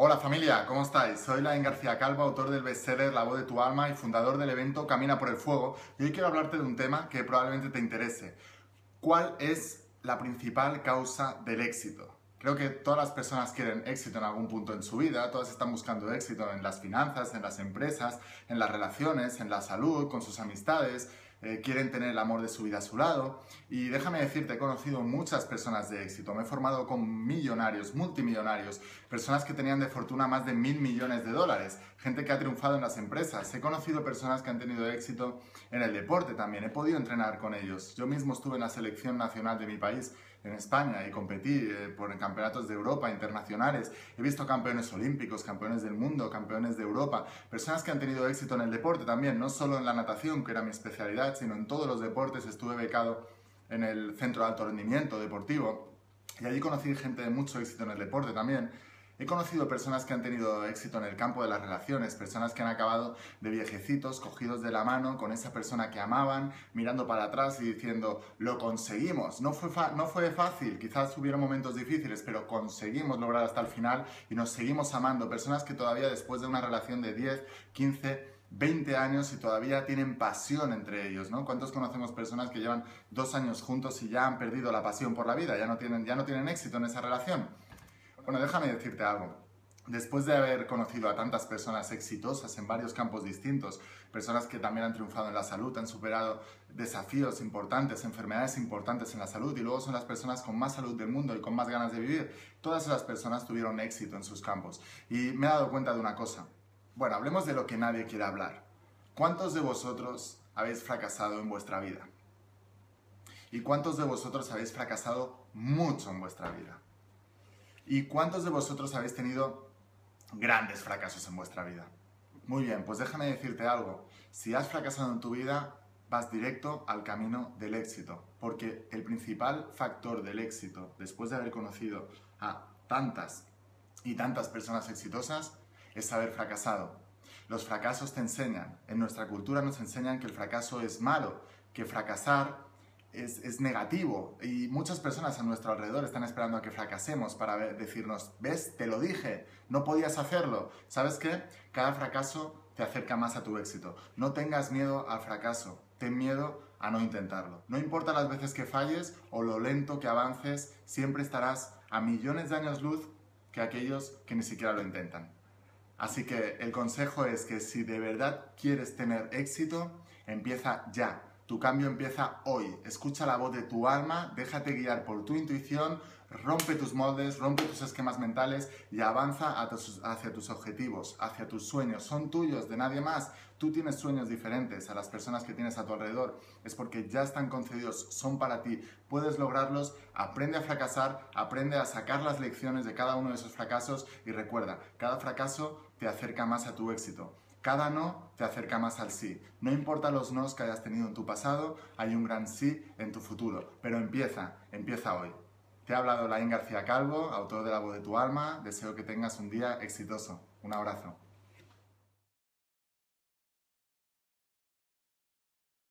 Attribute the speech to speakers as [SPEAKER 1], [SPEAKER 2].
[SPEAKER 1] Hola familia, ¿cómo estáis? Soy Laín García Calvo, autor del bestseller La voz de tu alma y fundador del evento Camina por el Fuego, y hoy quiero hablarte de un tema que probablemente te interese. ¿Cuál es la principal causa del éxito? Creo que todas las personas quieren éxito en algún punto en su vida, todas están buscando éxito en las finanzas, en las empresas, en las relaciones, en la salud, con sus amistades, quieren tener el amor de su vida a su lado. Y déjame decirte, he conocido muchas personas de éxito, me he formado con millonarios, multimillonarios, personas que tenían de fortuna más de 1.000 millones de dólares, gente que ha triunfado en las empresas. He conocido personas que han tenido éxito en el deporte también, he podido entrenar con ellos. Yo mismo estuve en la selección nacional de mi país, en España, y competí por campeonatos de Europa internacionales. He visto campeones olímpicos, campeones del mundo, campeones de Europa, personas que han tenido éxito en el deporte también, no solo en la natación, que era mi especialidad, sino en todos los deportes. Estuve becado en el Centro de Alto Rendimiento Deportivo y allí conocí gente de mucho éxito en el deporte también. He conocido personas que han tenido éxito en el campo de las relaciones, personas que han acabado de viejecitos, cogidos de la mano con esa persona que amaban, mirando para atrás y diciendo, lo conseguimos, no fue fácil, quizás hubieron momentos difíciles, pero conseguimos lograr hasta el final y nos seguimos amando. Personas que todavía después de una relación de 10, 15, 20 años y todavía tienen pasión entre ellos, ¿no? ¿Cuántos conocemos personas que llevan 2 años juntos y ya han perdido la pasión por la vida, ya no tienen éxito en esa relación? Bueno, déjame decirte algo. Después de haber conocido a tantas personas exitosas en varios campos distintos, personas que también han triunfado en la salud, han superado desafíos importantes, enfermedades importantes en la salud y luego son las personas con más salud del mundo y con más ganas de vivir, todas esas personas tuvieron éxito en sus campos. Y me he dado cuenta de una cosa. Bueno, hablemos de lo que nadie quiere hablar. ¿Cuántos de vosotros habéis fracasado en vuestra vida? ¿Y cuántos de vosotros habéis fracasado mucho en vuestra vida? ¿Y cuántos de vosotros habéis tenido grandes fracasos en vuestra vida? Muy bien, pues déjame decirte algo. Si has fracasado en tu vida, vas directo al camino del éxito. Porque el principal factor del éxito, después de haber conocido a tantas y tantas personas exitosas, es haber fracasado. Los fracasos te enseñan. En nuestra cultura nos enseñan que el fracaso es malo, que fracasar es negativo y muchas personas a nuestro alrededor están esperando a que fracasemos para decirnos, ves, te lo dije, no podías hacerlo. ¿Sabes qué? Cada fracaso te acerca más a tu éxito. No tengas miedo al fracaso, ten miedo a no intentarlo. No importa las veces que falles o lo lento que avances, siempre estarás a millones de años luz que aquellos que ni siquiera lo intentan. Así que el consejo es que si de verdad quieres tener éxito, empieza ya. Tu cambio empieza hoy. Escucha la voz de tu alma, déjate guiar por tu intuición, rompe tus moldes, rompe tus esquemas mentales y avanza hacia tus objetivos, hacia tus sueños. Son tuyos, de nadie más. Tú tienes sueños diferentes a las personas que tienes a tu alrededor. Es porque ya están concedidos, son para ti. Puedes lograrlos, aprende a fracasar, aprende a sacar las lecciones de cada uno de esos fracasos y recuerda, cada fracaso te acerca más a tu éxito. Cada no te acerca más al sí. No importa los nos que hayas tenido en tu pasado, hay un gran sí en tu futuro. Pero empieza hoy. Te ha hablado Laín García Calvo, autor de La voz de tu alma. Deseo que tengas un día exitoso. Un abrazo.